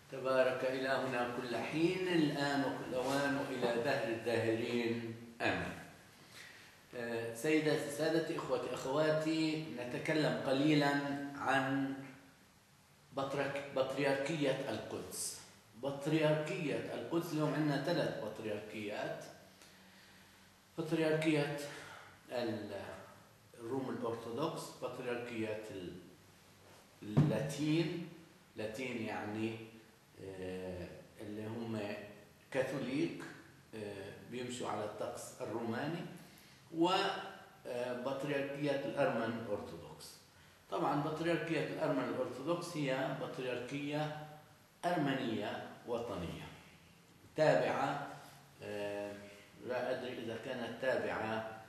تبارك إلهنا كل حين الآن وكل أوان وإلى دهر الداهرين آمين. سادتي إخوتي أخواتي، نتكلم قليلا عن بطريركية القدس. بطريركية القدس اليوم عندنا 3 بطريركيات: بطريركية الروم الأرثوذكس، بطريركية اللاتين يعني اللي هم كاثوليك بيمشوا على الطقس الروماني، وبطريركية الأرمن الأرثوذكس. طبعا بطريركية الأرمن الأرثوذكس هي بطريركية أرمنية وطنية تابعة، لا أدري إذا كانت تابعة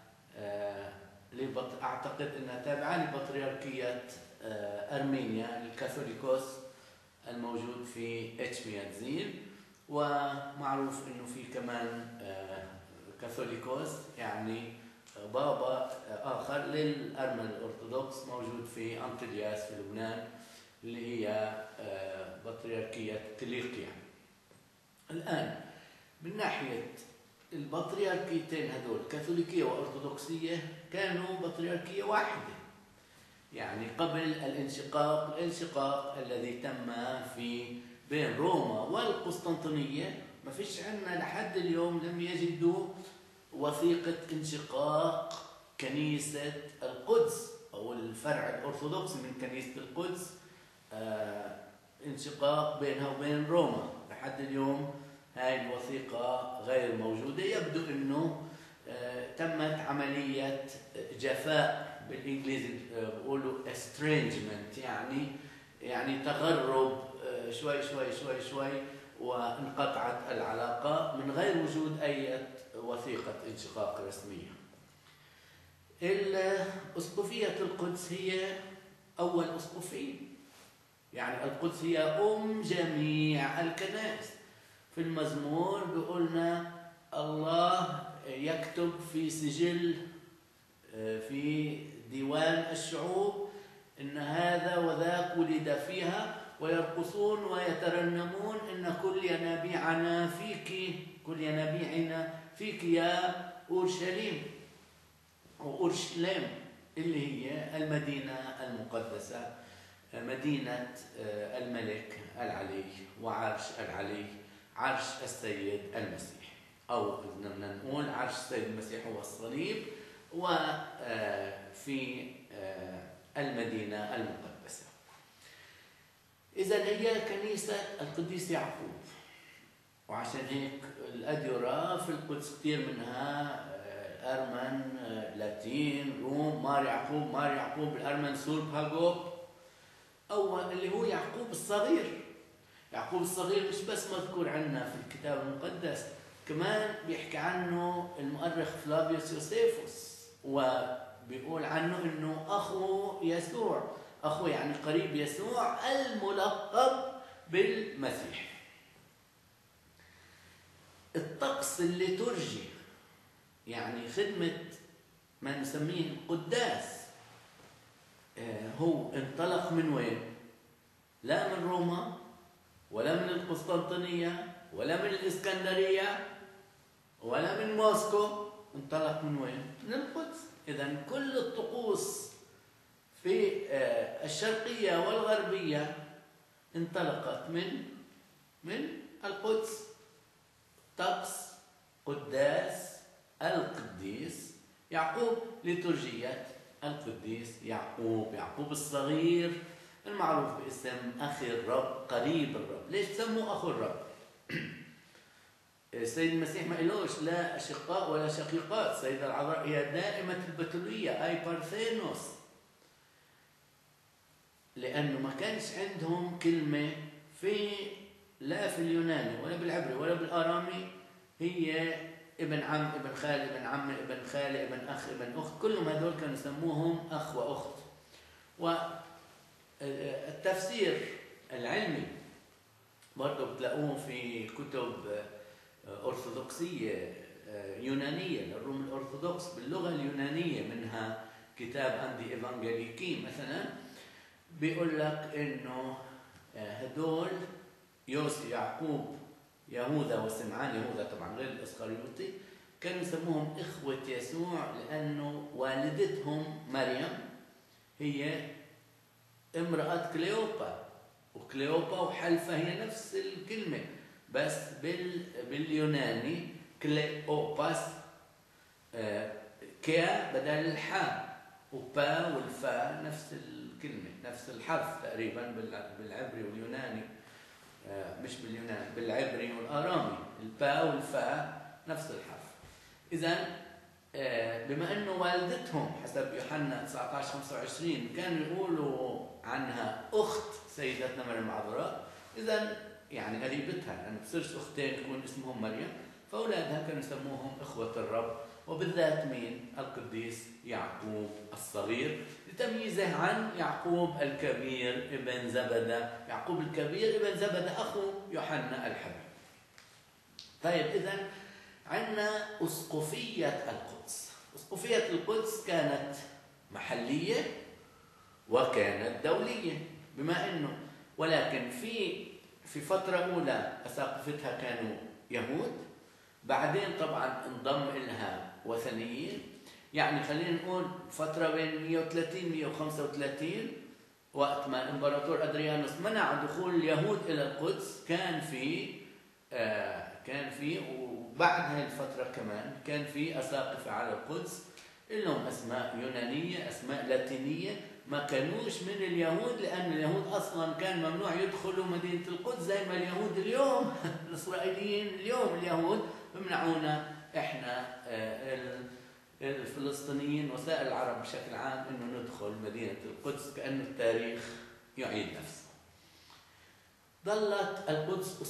أعتقد أنها تابعة لبطريركية أرمينيا الكاثوليكوس الموجود في اتشميادزين، ومعروف أنه في كمان كاثوليكوس يعني بابا آخر للأرمن الأرثوذكس موجود في أنطلياس في لبنان، اللي هي بطريركية كليقيا. الآن من ناحية البطريركيتين هذول كاثوليكية وأرثوذكسية كانوا بطريركية واحدة، يعني قبل الانشقاق الذي تم بين روما والقسطنطينية ما فيش عندنا لحد اليوم لم يجدوا وثيقة انشقاق كنيسة القدس أو الفرع الأرثوذكسي من كنيسة القدس، انشقاق بينها وبين روما. لحد اليوم هاي الوثيقة غير موجودة. يبدو أنه تمت عملية جفاء، بالإنجليزي بيقولوا estrangement، يعني تغرب شوي شوي شوي شوي، وانقطعت العلاقة من غير وجود أي وثيقة انشقاق رسمية. الأسقفية القدس هي أول أسقفية، يعني القدس هي جميع الكنائس. في المزمور بيقولنا الله يكتب في سجل في ديوان الشعوب إن هذا وذاك ولد فيها، ويرقصون ويترنمون إن كل ينابيعنا فيك يا أورشليم، وأورشليم اللي هي المدينة المقدسة، مدينة الملك العلي وعرش العلي، عرش السيد المسيح، أو بدنا نقول عرش السيد المسيح هو الصليب، وفي المدينة المقدسة. إذن هي كنيسة القديس يعقوب، وعشان هيك الأديرة في القدس كثير منها أرمن، لاتين، روم، مار يعقوب الأرمن سورب هاجوب، أول اللي هو يعقوب الصغير. يعقوب الصغير مش بس مذكور عندنا في الكتاب المقدس، كمان بيحكي عنه المؤرخ فلافيوس يوسيفوس، وبيقول عنه انه اخو يسوع، اخو يعني قريب يسوع الملقب بالمسيح. الطقس الليتورجي يعني خدمة ما نسميه قداس هو انطلق من وين؟ لا من روما ولا من القسطنطينية ولا من الإسكندرية ولا من موسكو، انطلق من وين؟ من القدس. إذن كل الطقوس في الشرقية والغربية انطلقت من القدس. طقس قداس القديس يعقوب، ليتورجية القديس يعقوب الصغير المعروف باسم أخي الرب، قريب الرب. ليش سموه أخو الرب؟ السيد المسيح ما إلوش لا أشقاء ولا شقيقات، السيدة العذراء هي دائمة البتولية، أي بارثينوس، لأنه ما كانش عندهم كلمة لا في اليوناني ولا بالعبري ولا بالآرامي هي ابن عم، ابن خال، ابن عم، ابن خالة، ابن أخ، ابن أخت، كلهم هذول كانوا يسموهم أخ وأخت. والتفسير العلمي برضه بتلاقوه في كتب أرثوذكسية يونانية للروم الأرثوذكس باللغة اليونانية، منها كتاب أندي إيفانجيليكي مثلا، بيقول لك إنه هدول يعقوب يهوذا وسمعان، يهوذا طبعا غير الإسخريوطي، كانوا يسموهم إخوة يسوع لأنه والدتهم مريم هي امرأة كليوبا، وكليوبا وحلفة هي نفس الكلمة، بس باليوناني كليوباس كيا بدل الحاء، وبا والفاء نفس الكلمة، نفس الحرف تقريبا بالعبري واليوناني، مش باليوناني، بالعبري والآرامي الباء والفاء نفس الحرف. إذن بما أنه والدتهم حسب يوحنا 19:25 كانوا يقولوا عنها أخت سيدتنا مريم العذراء، إذن يعني قريبتها، لأنه بصيرش أختين يكون اسمهم مريم، فأولادها كانوا يسموهم إخوة الرب، وبالذات مين؟ القديس يعقوب الصغير، لتمييزه عن يعقوب الكبير ابن زبدة. يعقوب الكبير ابن زبدة أخو يوحنا الحبيب. طيب إذن عندنا أسقفية القدس. أسقفية القدس كانت محلية وكانت دولية، بما أنه ولكن في فترة أولى أساقفتها كانوا يهود، بعدين طبعا انضم لها وثنيين، يعني خلينا نقول فترة بين 130 135 وقت ما الإمبراطور أدريانوس منع دخول اليهود إلى القدس، كان في وبعد هاي الفترة كمان كان في أساقفة على القدس لهم أسماء يونانية، أسماء لاتينية، ما كانوش من اليهود، لأن اليهود أصلا كان ممنوع يدخلوا مدينة القدس زي ما اليهود اليوم الإسرائيليين اليوم اليهود بمنعونا إحنا الفلسطينيين وسائر العرب بشكل عام إنه ندخل مدينة القدس، كأن التاريخ يعيد نفسه. ظلت القدس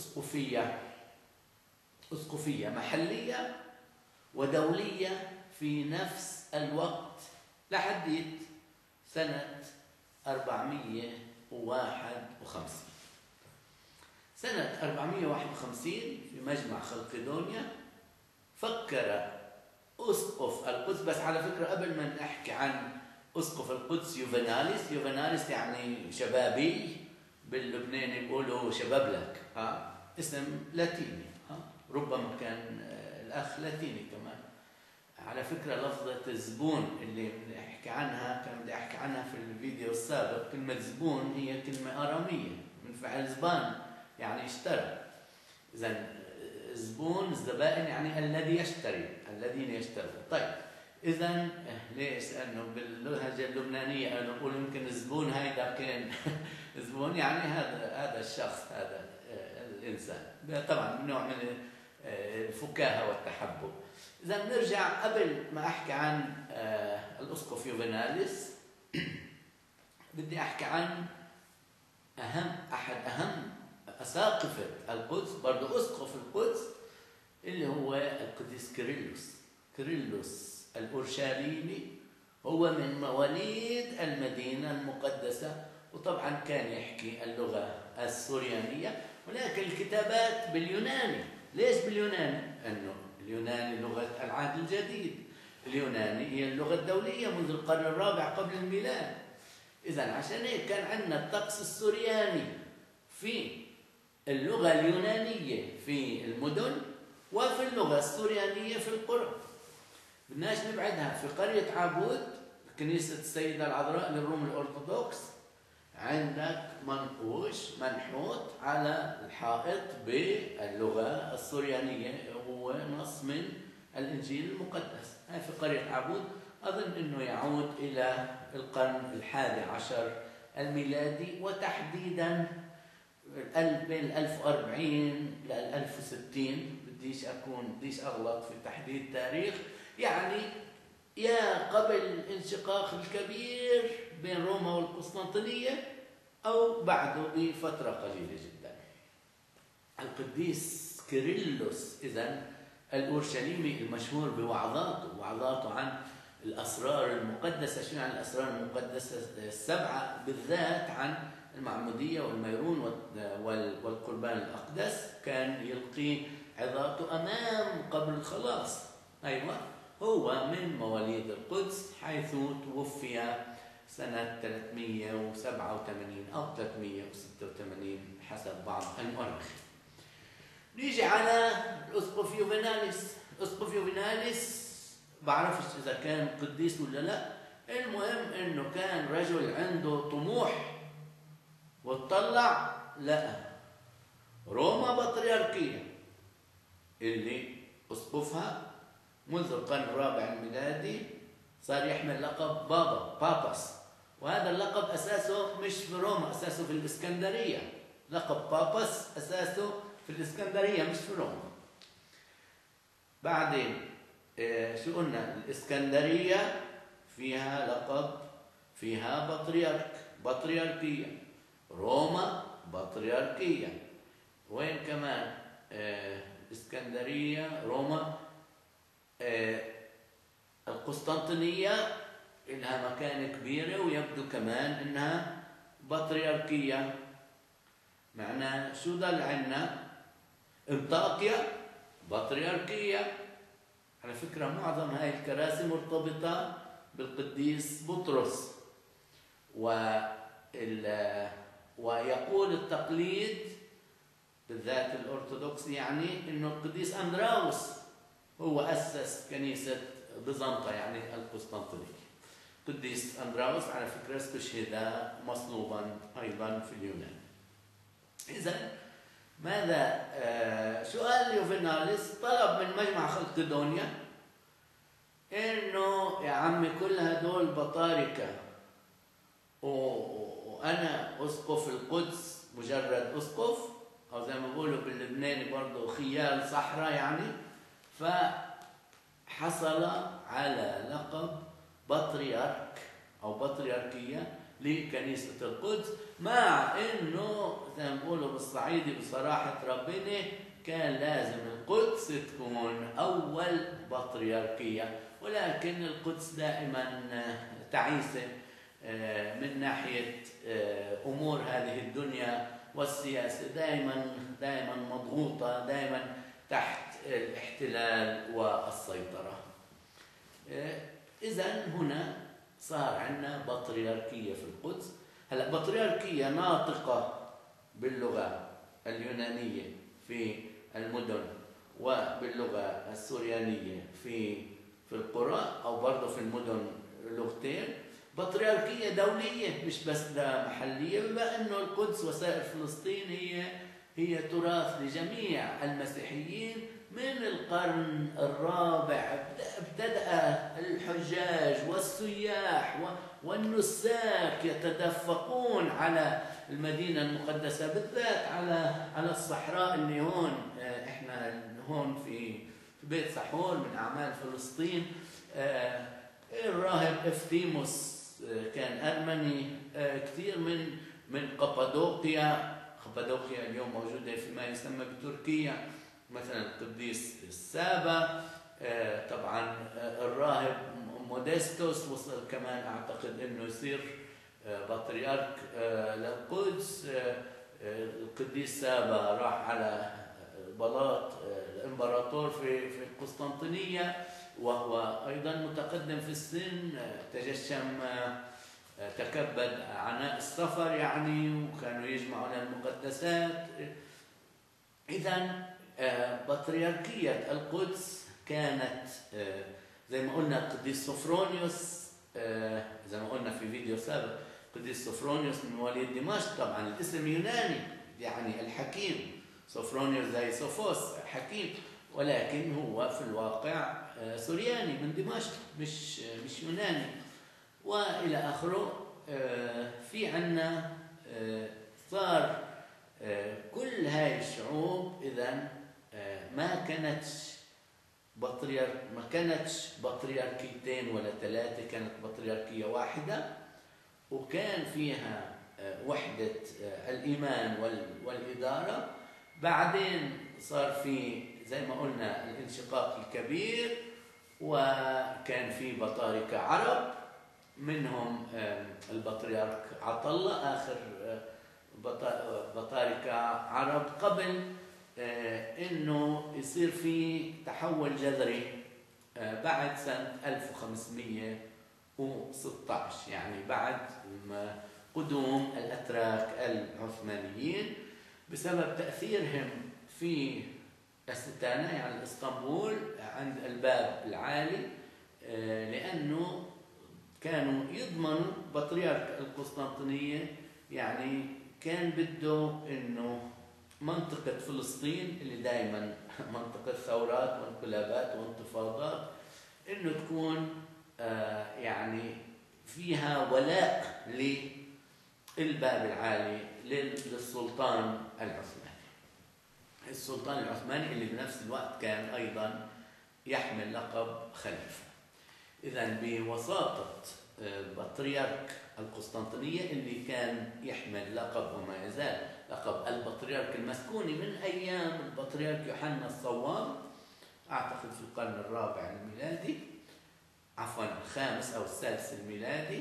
أسقفية محلية ودولية في نفس الوقت لحد سنة 451. سنة 451 في مجمع خلقدونيا فكر أسقف القدس، بس على فكرة قبل ما نحكي عن أسقف القدس يوفناليس يعني شبابي، باللبناني بيقولوا شبابلك، اسم لاتيني، ربما كان الأخ لاتيني كمان. على فكرة لفظة زبون اللي بنحكي عنها كان بدي أحكي عنها في الفيديو السابق، كلمة زبون هي كلمة آرامية من فعل زبان يعني اشترى. إذن زبون الزبائن يعني الذي يشتري، الذين يشترون. طيب إذن ليش؟ لأنه باللهجة اللبنانية قالوا نقول يمكن الزبون هيدا كان زبون يعني هذا الشخص، هذا الإنسان، طبعا نوع من الفكاهة والتحبب. إذا نرجع قبل ما أحكي عن الأسقف يوفناليس بدي أحكي عن أحد أهم أساقفة القدس، برضو أسقف القدس، اللي هو القديس كيرلس الأورشليمي. هو من مواليد المدينة المقدسة، وطبعا كان يحكي اللغة السوريانية، ولكن الكتابات باليوناني. ليش باليوناني؟ أنه اليوناني لغة العهد الجديد، اليوناني هي اللغة الدولية منذ القرن الرابع قبل الميلاد. إذن عشان هيك كان عندنا الطقس السورياني في اللغة اليونانية في المدن، وفي اللغة السوريانية في القرى. بدناش نبعدها، في قرية عابود كنيسة السيدة العذراء للروم الأرثوذكس عندك منقوش منحوت على الحائط باللغة السوريانية، هو نص من الإنجيل المقدس. هاي في قرية عابود، أظن أنه يعود إلى القرن ال11 الميلادي، وتحديدا بين 1040 ل 1060. بديش أغلط في تحديد تاريخ، يعني يا قبل الانشقاق الكبير بين روما والقسطنطينية أو بعده بفترة قليلة جدا. القديس كيرلس إذن الأورشليمي المشهور بوعظاته عن الأسرار المقدسة. شنو عن الأسرار المقدسة السبعة؟ بالذات عن المعمودية والميرون والقربان الأقدس. كان يلقي عظاته أمام قبر الخلاص. أيوة، هو من مواليد القدس، حيث توفي سنة 387 أو 386 حسب بعض المؤرخ. نيجي على الأسقف يوفيناليس. الأسقف يوفيناليس بعرفش إذا كان قديس ولا لا، المهم إنه كان رجل عنده طموح، واتطلع لقى روما بطريركية اللي أسقفها منذ القرن الرابع الميلادي صار يحمل لقب باباس، وهذا اللقب أساسه مش في روما، أساسه في الإسكندرية. لقب باباس أساسه في الإسكندرية مش في روما. بعدين شو قلنا؟ الإسكندرية فيها لقب، فيها بطريركية. روما بطريركية. وين كمان؟ الإسكندرية، روما، القسطنطينية إنها مكانة كبيرة ويبدو كمان إنها بطريركية. معناه شو ضل عنا؟ انطاكيا بطريركية. على فكرة معظم هاي الكراسي مرتبطة بالقديس بطرس، ويقول التقليد بالذات الأرثوذكسي يعني إنه القديس أندراوس هو أسس كنيسة بيزنطة يعني القسطنطينية. قديس أندراوس على فكرة استشهد مصلوبا أيضا في اليونان. إذن ماذا سؤال يوفيناليس طلب من مجمع خلقدونيا إنه يا عمي كل هدول بطاركة، وأنا أسقف القدس مجرد أسقف، أو زي ما بيقولوا باللبناني برضه خيال صحراء يعني. فحصل على لقب بطريرك أو بطريركية لكنيسة القدس، مع إنه زي ما بيقولوا بالصعيدي بصراحة ربنا كان لازم القدس تكون أول بطريركية، ولكن القدس دائما تعيسة من ناحية أمور هذه الدنيا والسياسة، دائما مضغوطة، دائما تحت الاحتلال والسيطرة. إذن هنا صار عندنا بطريركية في القدس. هلا بطريركية ناطقة باللغة اليونانية في المدن وباللغة السوريانية في القرى، أو برضه في المدن لغتين. بطريركية دولية مش بس محلية، بما أنه القدس وسائر فلسطين هي تراث لجميع المسيحيين. من القرن الرابع ابتدأ الحجاج والسياح والنساك يتدفقون على المدينة المقدسة، بالذات على الصحراء اللي هون. احنا هون في بيت سحور من أعمال فلسطين. الراهب افتيموس كان أرمني. كثير من قبادوقيا اليوم موجودة فيما يسمى بتركيا، مثلا القديس السابا. طبعا الراهب موديستوس وصل كمان أعتقد أنه يصير بطريرك للقدس. القديس سابا راح على بلاط الإمبراطور في القسطنطينية، وهو أيضا متقدم في السن، تجشم تكبد عناء السفر يعني، وكانوا يجمعون المقدسات. إذن بطريركية القدس كانت زي ما قلنا القديس سوفرونيوس، زي ما قلنا في فيديو سابق، القديس سوفرونيوس من مواليد دمشق. طبعا الاسم يوناني يعني الحكيم، سوفرونيوس زي سوفوس حكيم، ولكن هو في الواقع سورياني من دمشق، مش يوناني والى اخره. في عنا صار كل هاي الشعوب اذا ما كانتش بطريركيتين ولا ثلاثه، كانت بطريركيه واحده، وكان فيها وحده الايمان والاداره. بعدين صار في زي ما قلنا الانشقاق الكبير، وكان في بطاركة عرب، منهم البطريرك عطلة آخر بطاركة عرب، قبل إنه يصير في تحول جذري بعد سنة 1516، يعني بعد قدوم الأتراك العثمانيين. بسبب تأثيرهم في الستانة يعني اسطنبول عند الباب العالي، لأنه كانوا يضمنوا بطريرك القسطنطينية، يعني كان بده إنه منطقة فلسطين اللي دائما منطقة ثورات وانقلابات وانتفاضات، إنه تكون يعني فيها ولاء للباب العالي للسلطان العثماني. السلطان العثماني اللي بنفس الوقت كان أيضا يحمل لقب خليفة. إذن بوساطة بطريرك القسطنطينية اللي كان يحمل لقب وما يزال لقب البطريرك المسكوني من أيام البطريرك يوحنا الصواب، أعتقد في القرن الرابع الميلادي، عفوا الخامس أو السادس الميلادي.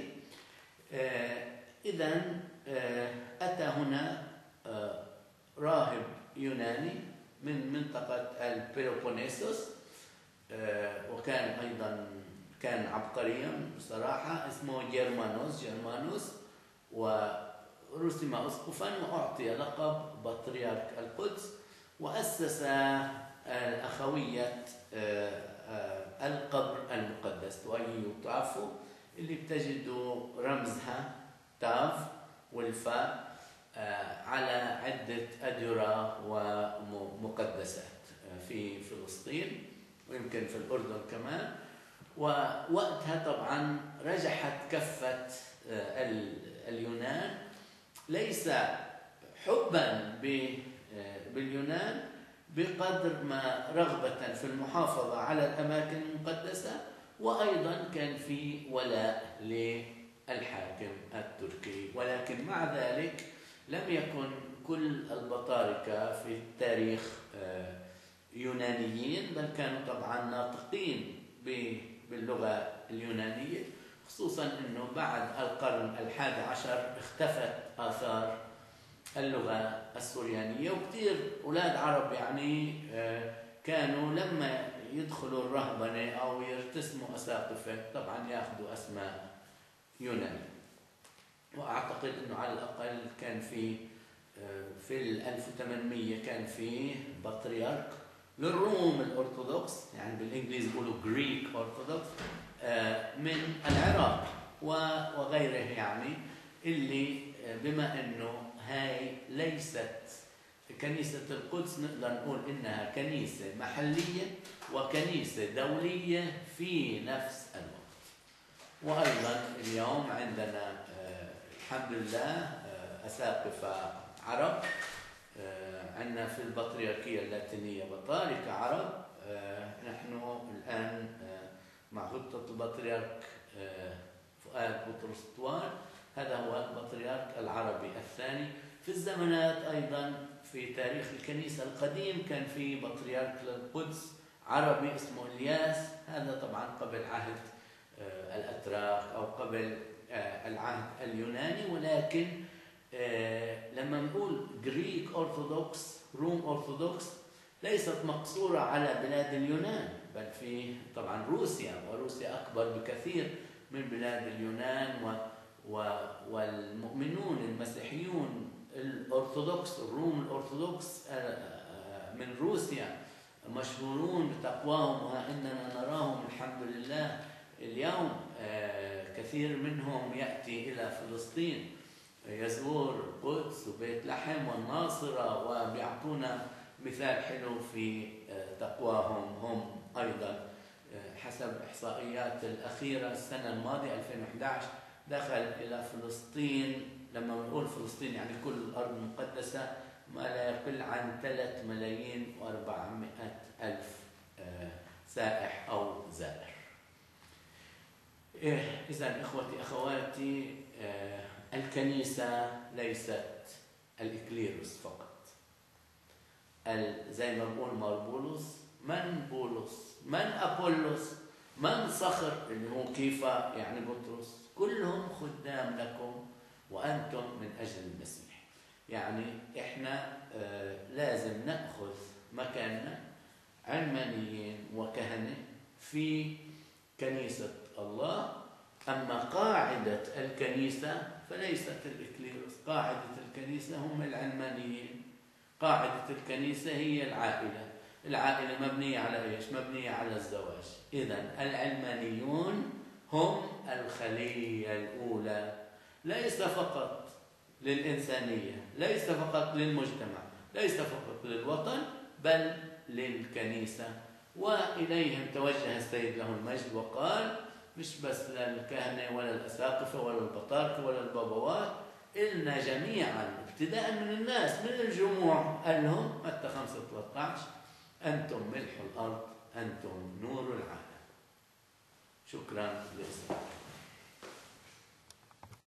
إذن أتى هنا راهب يوناني من منطقة البيلوبونيسوس، وكان أيضا كان عبقريا بصراحة، اسمه جيرمانوس، ورسم أسقفا وأعطي لقب بطريرك القدس، وأسس الأخوية القبر المقدس تؤيو تافو، اللي بتجدوا رمزها تاف والفاء على عدة أديرة ومقدسات في فلسطين ويمكن في الأردن كمان. ووقتها طبعا رجحت كفة اليونان، ليس حبا باليونان بقدر ما رغبة في المحافظة على الأماكن المقدسة، وأيضا كان في ولاء للحاكم التركي. ولكن مع ذلك لم يكن كل البطاركة في التاريخ يونانيين، بل كانوا طبعا ناطقين باللغة اليونانية، خصوصا أنه بعد القرن ال11 اختفت آثار اللغة السريانية، وكثير أولاد عرب يعني كانوا لما يدخلوا الرهبنة أو يرتسموا أساقفة طبعا يأخذوا أسماء يونانية. وأعتقد أنه على الأقل كان في 1800 كان في بطريرك للروم الأرثوذكس، يعني بالإنجليزي يقولوا Greek Orthodox، من العراق وغيره، يعني اللي بما أنه هاي ليست كنيسة القدس نقدر نقول إنها كنيسة محلية وكنيسة دولية في نفس الوقت. وأيضا اليوم عندنا الحمد لله أساقفة عرب، عندنا في البطريركية اللاتينية بطاركة عرب. نحن الآن مع خطة البطريرك فؤاد بطرس طوال، هذا هو البطريرك العربي الثاني. في الزمانات أيضا في تاريخ الكنيسة القديم كان في بطريرك للقدس عربي اسمه إلياس، هذا طبعا قبل عهد الأتراك أو قبل العهد اليوناني. ولكن لما نقول جريك أرثوذكس روم أرثوذكس ليست مقصورة على بلاد اليونان، بل في طبعا روسيا، وروسيا أكبر بكثير من بلاد اليونان، والمؤمنون المسيحيون الأرثوذكس الروم الأرثوذكس من روسيا مشهورون بتقواهم، وإننا نراهم الحمد لله اليوم كثير منهم يأتي إلى فلسطين يزور القدس وبيت لحم والناصرة، وبيعطونا مثال حلو في تقواهم هم أيضا. حسب إحصائيات الأخيرة السنة الماضية 2011 دخل إلى فلسطين، لما نقول فلسطين يعني كل الأرض المقدسة، ما لا يقل عن 3,400,000 سائح أو زائر. إذن إخوتي أخواتي، الكنيسة ليست الإكليروس فقط. زي ما بقول بولس، من بولس، من أبولس، من صخر اللي هو كيفا يعني بطرس، كلهم خدام لكم وأنتم من أجل المسيح. يعني إحنا لازم نأخذ مكاننا علمانيين وكهنة في كنيسة الله. أما قاعدة الكنيسة فليست الإكليروس، قاعدة الكنيسة هم العلمانيين قاعدة الكنيسة هي العائلة. العائلة مبنية على إيش؟ مبنية على الزواج. إذن العلمانيون هم الخلية الأولى، ليس فقط للإنسانية، ليس فقط للمجتمع، ليس فقط للوطن، بل للكنيسة. وإليهم توجه السيد له المجد وقال مش بس للكهنة ولا الأساقفة ولا البطاركة ولا البابوات، إلنا جميعا ابتداء من الناس، من الجموع. قال لهم متى 5:13 أنتم ملح الأرض، أنتم نور العالم. شكرا لإسرائيل.